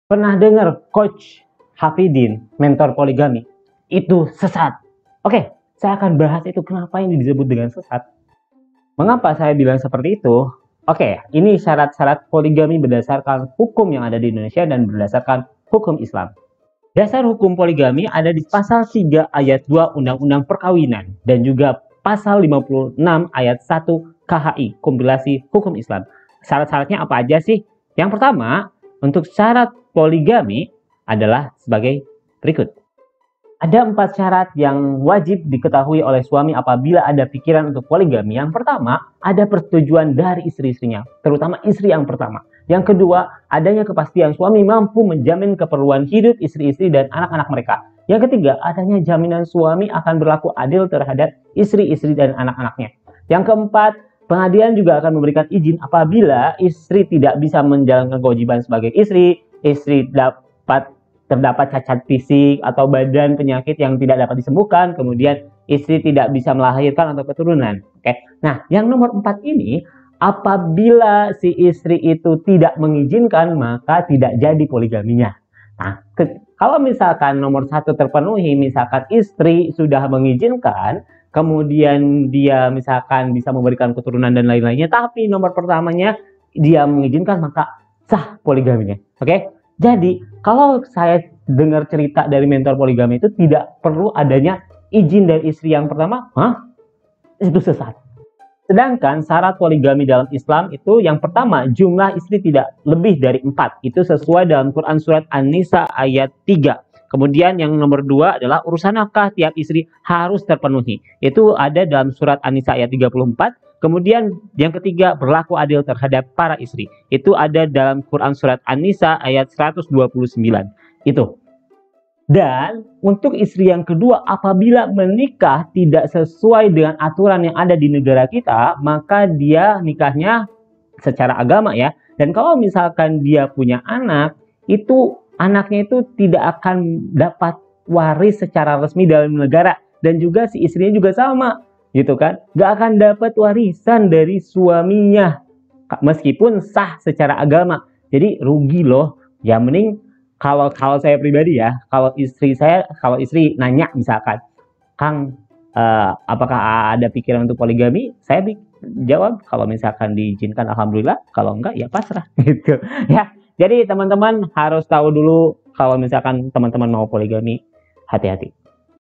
Pernah dengar Coach Hafidin, mentor poligami, itu sesat? Oke, saya akan bahas itu kenapa ini disebut dengan sesat. Mengapa saya bilang seperti itu? Oke, ini syarat-syarat poligami berdasarkan hukum yang ada di Indonesia dan berdasarkan hukum Islam. Dasar hukum poligami ada di pasal 3 ayat 2 Undang-Undang Perkawinan dan juga pasal 56 ayat 1 KHI, kompilasi hukum Islam. Syarat-syaratnya apa aja sih? Yang pertama, untuk syarat poligami adalah sebagai berikut. Ada 4 syarat yang wajib diketahui oleh suami apabila ada pikiran untuk poligami. Yang pertama, ada persetujuan dari istri-istrinya, terutama istri yang pertama. Yang kedua, adanya kepastian suami mampu menjamin keperluan hidup istri-istri dan anak-anak mereka. Yang ketiga, adanya jaminan suami akan berlaku adil terhadap istri-istri dan anak-anaknya. Yang keempat, pengadilan juga akan memberikan izin apabila istri tidak bisa menjalankan kewajiban sebagai istri terdapat cacat fisik atau badan penyakit yang tidak dapat disembuhkan, kemudian istri tidak bisa melahirkan atau keturunan. Oke. Nah, yang nomor 4 ini, apabila si istri itu tidak mengizinkan, maka tidak jadi poligaminya. Nah, kalau misalkan nomor 1 terpenuhi, misalkan istri sudah mengizinkan, kemudian dia misalkan bisa memberikan keturunan dan lain-lainnya, tapi nomor pertamanya dia mengizinkan, maka sah poligaminya. Oke? Jadi, kalau saya dengar cerita dari mentor poligami itu tidak perlu adanya izin dari istri yang pertama, itu sesat. Sedangkan syarat poligami dalam Islam itu yang pertama, jumlah istri tidak lebih dari 4. Itu sesuai dalam Quran surat An-Nisa ayat 3. Kemudian yang nomor 2 adalah urusan nafkah tiap istri harus terpenuhi. Itu ada dalam surat An-Nisa ayat 34. Kemudian yang ketiga, berlaku adil terhadap para istri. Itu ada dalam Quran surat An-Nisa ayat 129. Itu. Dan untuk istri yang kedua, apabila menikah tidak sesuai dengan aturan yang ada di negara kita, maka dia nikahnya secara agama ya. Dan kalau misalkan dia punya anak, itu anaknya itu tidak akan dapat waris secara resmi dalam negara. Dan juga si istrinya juga sama, gitu kan. Gak akan dapat warisan dari suaminya, meskipun sah secara agama. Jadi rugi loh. Ya mending kalau saya pribadi ya, kalau istri nanya misalkan, Kang, apakah ada pikiran untuk poligami? Saya jawab, kalau misalkan diizinkan alhamdulillah, kalau enggak ya pasrah gitu ya. Jadi teman-teman harus tahu dulu kalau misalkan teman-teman mau poligami, hati-hati.